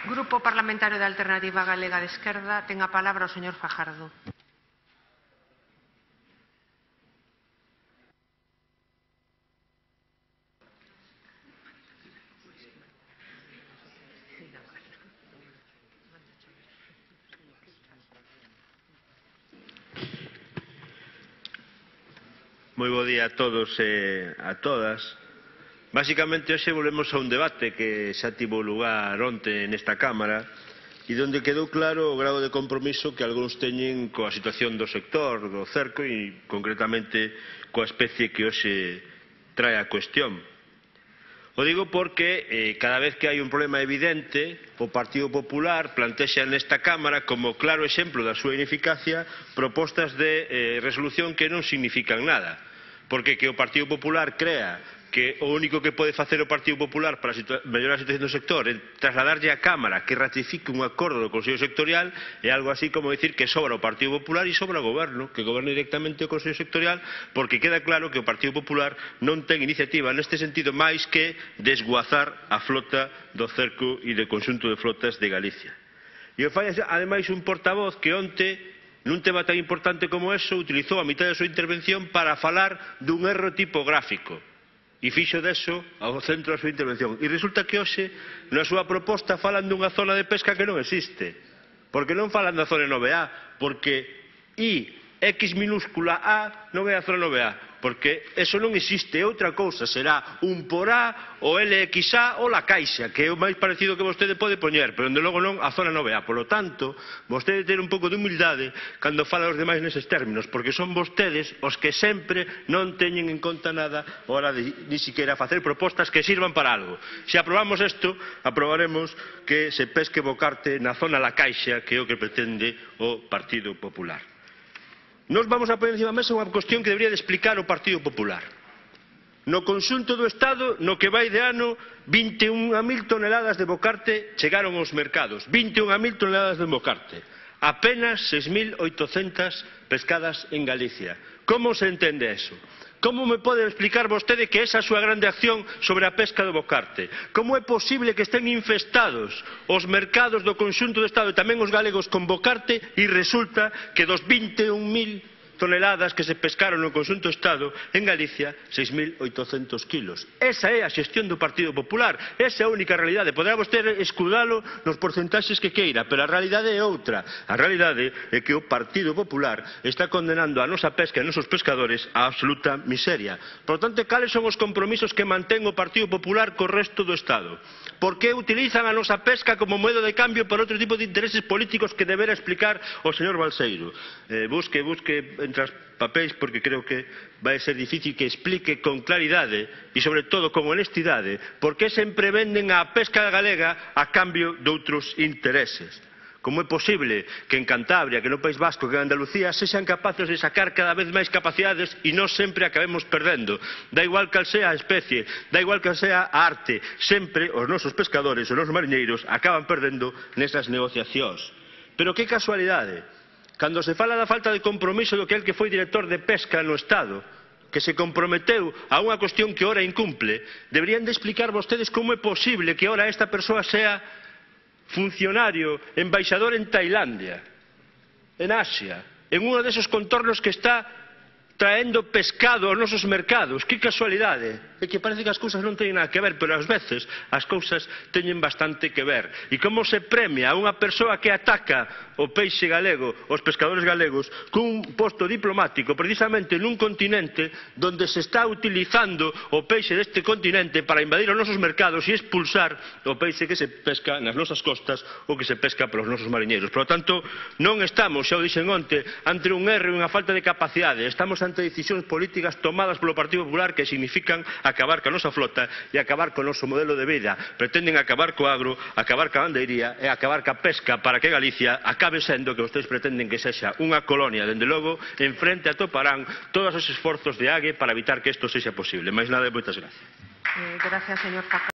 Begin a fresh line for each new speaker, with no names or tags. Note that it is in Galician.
Grupo Parlamentario da Alternativa Galega de Esquerda, ten a palabra o señor Fajardo.
Moi bo día a todos e a todas. Básicamente, hoxe volvemos a un debate que xa tivo lugar onte nesta Cámara e onde quedou claro o grado de compromiso que algúns teñen coa situación do sector, do cerco e, concretamente, coa especie que hoxe trae a cuestión. O digo porque cada vez que hai un problema evidente, o Partido Popular plantexa nesta Cámara como claro exemplo da súa ineficacia propostas de resolución que non significan nada. Porque que o Partido Popular crea que o único que pode facer o Partido Popular para mellorar a situación do sector é trasladarlle á Cámara que ratifique un acordo do Consello Sectorial é algo así como dicir que sobra o Partido Popular e sobra o Goberno, que goberne directamente o Consello Sectorial, porque queda claro que o Partido Popular non ten iniciativa neste sentido máis que desguazar a flota do cerco e do conxunto de flotas de Galicia. E o fai ademais un portavoz que onte, nun tema tan importante como eso, utilizou a mitad da súa intervención para falar dun erro tipográfico e fixo deso ao centro da súa intervención. E resulta que hoxe, na súa proposta, falan dunha zona de pesca que non existe. Porque non falan da zona 9A, porque X minúscula A non é a zona 9A, porque eso non existe. Outra cousa será un por A, o LXA ou la Caixa, que é o máis parecido que vostede pode poñer, pero, dende logo, non a zona 9A. Por lo tanto, vostede ten un pouco de humildade cando fala os demais neses términos, porque son vostedes os que sempre non teñen en conta nada a hora de ni siquiera facer propostas que sirvan para algo. Se aprobamos isto, aprobaremos que se pesque bocarte na zona la Caixa, que é o que pretende o Partido Popular. Nos vamos a poner encima da mesa unha cuestión que debería de explicar o Partido Popular. No conxunto do Estado, no que vai de ano, 21.000 toneladas de bocarte chegaron aos mercados. 21.000 toneladas de bocarte. Apenas 6.800 pescadas en Galicia. Como se entende eso? Como me pode explicar vostede que esa é a súa grande acción sobre a pesca do bocarte? Como é posible que estén infestados os mercados do conxunto do Estado e tamén os galegos con bocarte e resulta que dos 21.000 toneladas que se pescaron no conxunto do Estado, en Galicia, 6.800 kilos. Esa é a xestión do Partido Popular. Esa é a única realidade. Poderá vostede escudalo nos porcentaxes que queira, pero a realidade é outra. A realidade é que o Partido Popular está condenando a nosa pesca e a nosos pescadores a absoluta miseria. Por tanto, cales son os compromisos que mantén o Partido Popular co resto do Estado? Por que utilizan a nosa pesca como moedo de cambio para outro tipo de intereses políticos que debera explicar o señor Balseiro? Busque entre os papéis, porque creo que vai ser difícil que explique con claridade e, sobre todo, con honestidade por que sempre venden a pesca galega a cambio de outros intereses. Como é posible que en Cantabria, que no País Vasco, que en Andalucía sexan capaces de sacar cada vez máis capacidades e nós sempre acabemos perdendo? Da igual cal sea a especie, da igual cal sea a arte, sempre os nosos pescadores, os nosos mariñeiros acaban perdendo nesas negociacións. Pero que casualidade, cando se fala da falta de compromiso do que el que foi director de pesca no Estado, que se comprometeu a unha cuestión que ora incumple, deberían de explicar vostedes como é posible que ora esta persoa sea funcionario, embaixador en Tailandia, en Asia, en uno desos contornos que está traendo pescado aos nosos mercados. Que casualidade. É que parece que as cousas non teñen nada que ver, pero ás veces as cousas teñen bastante que ver. E como se premia a unha persoa que ataca o peixe galego, os pescadores galegos, cun posto diplomático precisamente nun continente donde se está utilizando o peixe deste continente para invadir os nosos mercados e expulsar o peixe que se pesca nas nosas costas ou que se pesca polos nosos mariñeiros. Por lo tanto, non estamos, xa o dixen onte, ante un erro e unha falta de capacidade. Estamos ante decisións políticas tomadas polo Partido Popular que significan acabar ca nosa flota e acabar co noso modelo de vida. Pretenden acabar co agro, acabar ca bandeiría e acabar ca pesca para que Galicia acabe sendo que vostedes pretenden que sexa unha colonia. Dende logo, en frente atoparán todos os esforzos de AGE para evitar que isto sexa posible. Mais nada e moitas gracias.
Gracias, señor Fajardo.